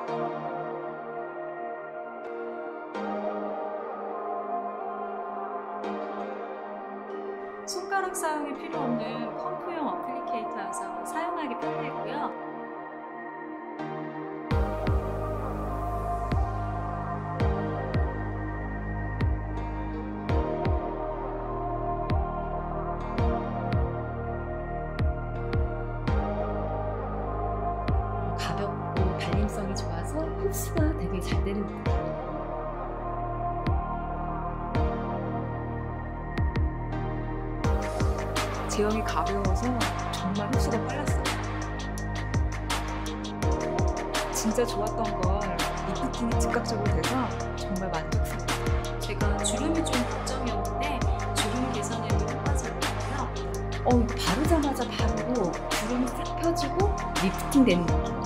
손가락 사용이 필요 없는 펌프용 어플리케이터여서 사용하기 편리고요. 가볍고 발림성이 좋아서 흡수가 되게 잘 되는 것 같아요. 제형이 가벼워서 정말 흡수가 빨랐어요. 진짜 좋았던 건 리프팅이 즉각적으로 돼서 정말 만족스러웠어요. 제가 주름이 좀 걱정이었는데 주름 개선에도 효과적이고요. 바르자마자 바르고 주름이 싹 펴지고 리프팅 되는 느낌.